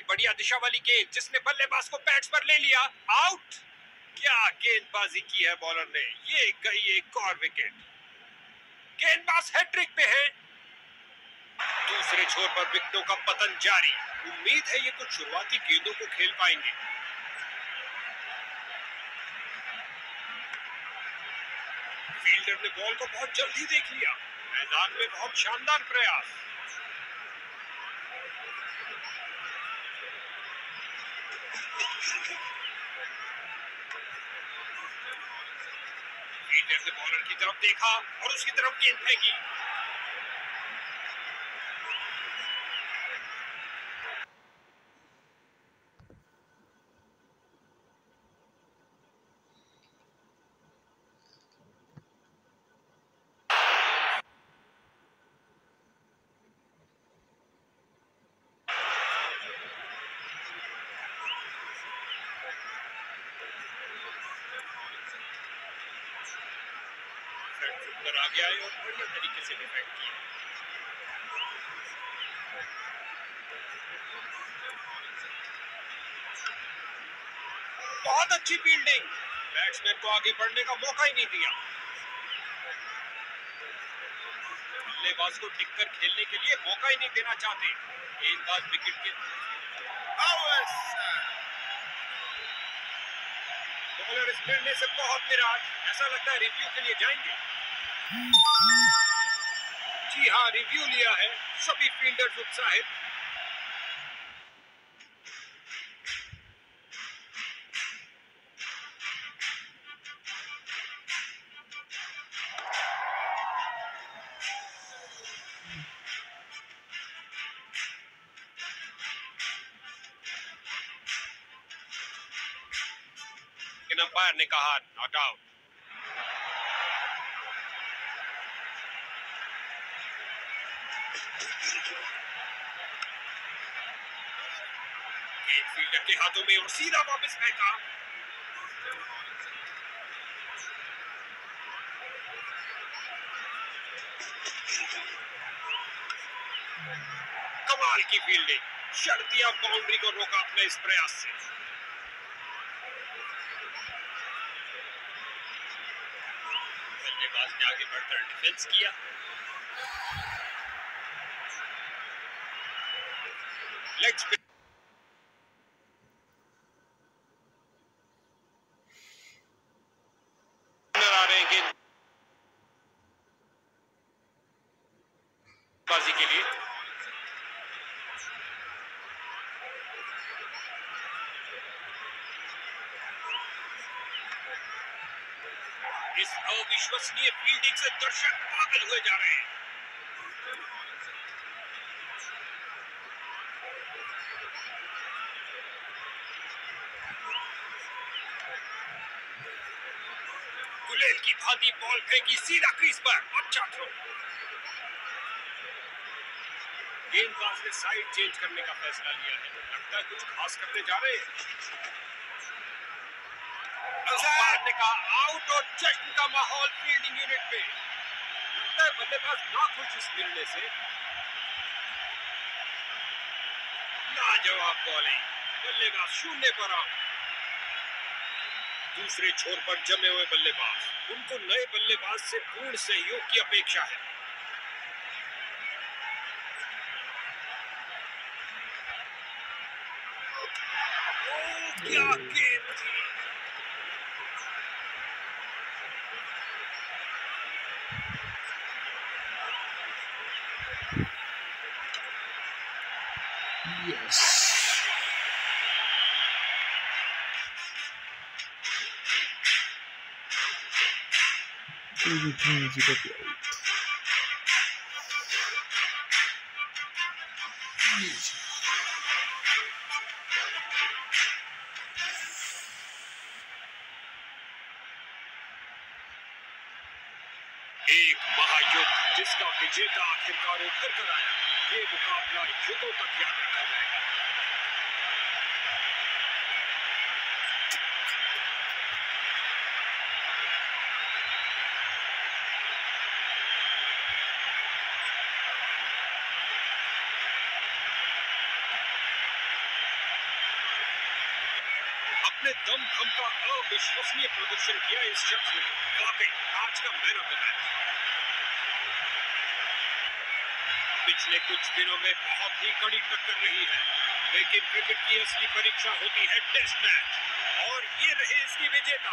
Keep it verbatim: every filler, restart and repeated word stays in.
बढ़िया दिशा वाली गेंद जिसने बल्लेबाज को पैड्स पर ले लिया। आउट। क्या गेंदबाजी की है बॉलर ने। ये गई एक और विकेट। गेंदबाज हैट्रिक पे है। दूसरे छोर पर विकेटों का पतन जारी। उम्मीद है ये कुछ शुरुआती गेंदों को खेल पाएंगे। फील्डर ने बॉल को बहुत जल्दी देख लिया। मैदान में बहुत शानदार प्रयास। फील्डर ने बॉलर की तरफ देखा और उसकी तरफ गेंद फेंकी। आ गया है और बढ़िया तरीके से डिफेंड किया। बहुत अच्छी फील्डिंग। बैट्समैन को आगे बढ़ने का मौका ही नहीं दिया। बल्लेबाज को टिककर खेलने के लिए मौका ही नहीं देना चाहते। गेंदबाज विकेट के बॉलर इस निर्णय से बहुत निराश। ऐसा लगता है रिव्यू के लिए जाएंगे। जी हाँ, रिव्यू लिया है। सभी फील्डर्स उत्साहित। अंपायर ने कहा नॉट आउट। फील्डर के हाथों में और सीधा वापस फेंका। कमाल की फील्डिंग। शर्तिया बाउंड्री को रोका अपने इस प्रयास से। बल्लेबाज ने आगे बढ़कर डिफेंस किया। लेग स्पिन बाजी के लिए। इस अविश्वसनीय फील्डिंग से दर्शक पागल हुए जा रहे हैं। गुलेल की भांति बॉल फेंकी सीधा क्रीज पर। अच्छा थ्रो। गेंदबाज ने साइड चेंज करने का फैसला लिया है। लगता है कुछ खास करने जा रहे हैं। अंपायर ने कहा आउट और जश्न का माहौल फील्डिंग यूनिट पे। लगता है बल्लेबाज ना खुश इस निर्णय से। लाजवाब बॉलिंग। बल्लेबाज शून्य पर आउट। दूसरे छोर पर जमे हुए बल्लेबाज। उनको नए बल्लेबाज से पूर्ण सहयोग की अपेक्षा है। क्या गेंद थी। Yes. एक महायुद्ध जिसका विजेता आखिरकार उभर कर आया। ये मुकाबला युद्धों तक याद रखा जाएगा। अपने दमखम का अविश्वसनीय प्रदर्शन किया इस शख्स ने। वाकई आज का मैन ऑफ द मैच। पिछले कुछ दिनों में बहुत ही कड़ी टक्कर रही है, लेकिन क्रिकेट की असली परीक्षा होती है टेस्ट मैच, और ये रहे इसकी विजेता।